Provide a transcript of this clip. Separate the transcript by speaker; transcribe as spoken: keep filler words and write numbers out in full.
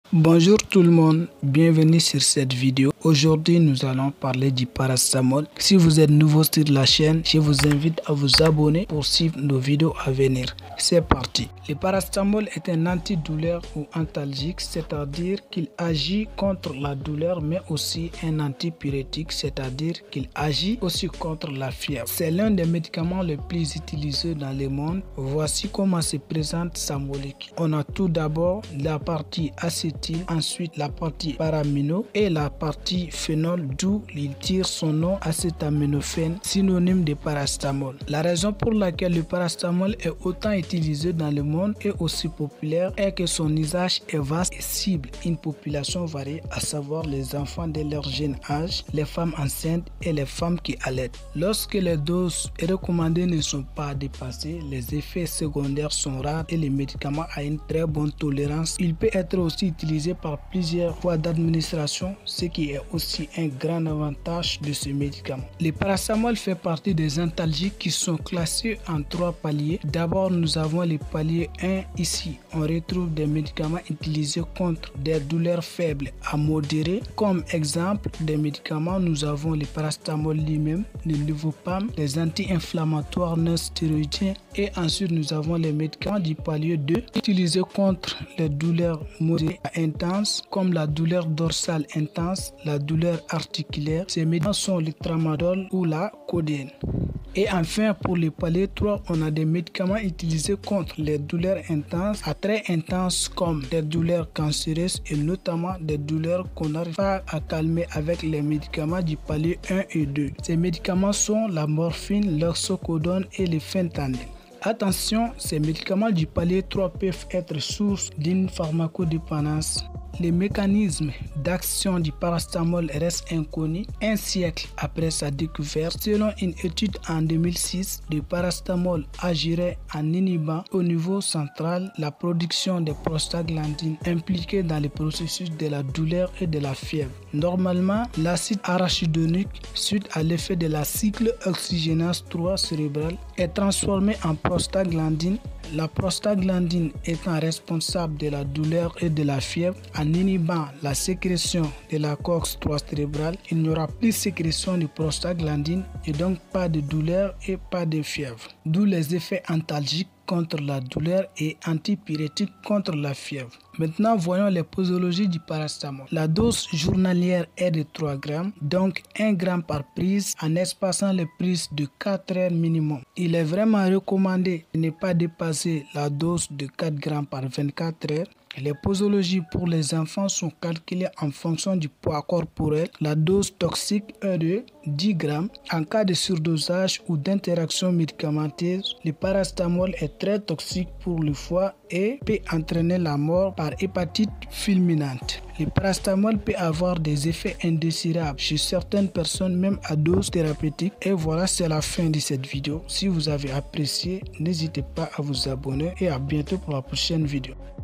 Speaker 1: Bonjour tout le monde, bienvenue sur cette vidéo. Aujourd'hui nous allons parler du paracétamol. Si vous êtes nouveau sur la chaîne, je vous invite à vous abonner pour suivre nos vidéos à venir. C'est parti. Le paracétamol est un antidouleur ou antalgique, c'est-à-dire qu'il agit contre la douleur, mais aussi un antipyrétique, c'est-à-dire qu'il agit aussi contre la fièvre. C'est l'un des médicaments les plus utilisés dans le monde. Voici comment se présente sa molécule. On a tout d'abord la partie acétyl, ensuite la partie paramino et la partie phénol, d'où il tire son nom acétaminophène, synonyme de paracétamol. La raison pour laquelle le paracétamol est autant utilisé dans le monde et aussi populaire est que son usage est vaste et cible une population variée, à savoir les enfants de leur jeune âge, les femmes enceintes et les femmes qui allaitent. Lorsque les doses recommandées ne sont pas dépassées, les effets secondaires sont rares et le médicament a une très bonne tolérance. Il peut être aussi utilisé par plusieurs voies d'administration, ce qui est aussi un grand avantage de ce médicament. Le paracétamol fait partie des antalgiques qui sont classés en trois paliers. D'abord, nous avons le palier un. Ici, on retrouve des médicaments utilisés contre des douleurs faibles à modérées. Comme exemple des médicaments, nous avons le paracétamol lui-même, le Levopam, les anti-inflammatoires non stéroïdiens et ensuite nous avons les médicaments du palier deux utilisés contre les douleurs modérées à intenses comme la douleur dorsale intense, la douleur articulaire. Ces médicaments sont le tramadol ou la codéine. Et enfin, pour le palier trois, on a des médicaments utilisés contre les douleurs intenses à très intenses comme des douleurs cancéreuses et notamment des douleurs qu'on n'arrive pas à calmer avec les médicaments du palier un et deux. Ces médicaments sont la morphine, l'oxycodone et le fentanyl. Attention, ces médicaments du palier trois peuvent être source d'une pharmacodépendance. Les mécanismes d'action du paracétamol restent inconnus un siècle après sa découverte. Selon une étude en deux mille six, le paracétamol agirait en inhibant au niveau central la production des prostaglandines impliquées dans le processus de la douleur et de la fièvre. Normalement, l'acide arachidonique, suite à l'effet de la cycle oxygénase trois cérébrale, est transformé en prostaglandine. La prostaglandine étant responsable de la douleur et de la fièvre, en inhibant la sécrétion de la cox trois cérébrale, il n'y aura plus sécrétion de prostaglandine et donc pas de douleur et pas de fièvre. D'où les effets antalgiques contre la douleur et antipyrétiques contre la fièvre. Maintenant, voyons les posologies du paracétamol. La dose journalière est de trois grammes, donc un gramme par prise en espaçant les prises de quatre heures minimum. Il est vraiment recommandé de ne pas dépasser la dose de quatre grammes par vingt-quatre heures. Les posologies pour les enfants sont calculées en fonction du poids corporel. La dose toxique est de dix grammes. En cas de surdosage ou d'interaction médicamenteuse, le paracétamol est très toxique pour le foie et peut entraîner la mort par hépatite fulminante. Le paracétamol peut avoir des effets indésirables chez certaines personnes, même à dose thérapeutique. Et voilà, c'est la fin de cette vidéo. Si vous avez apprécié, n'hésitez pas à vous abonner et à bientôt pour la prochaine vidéo.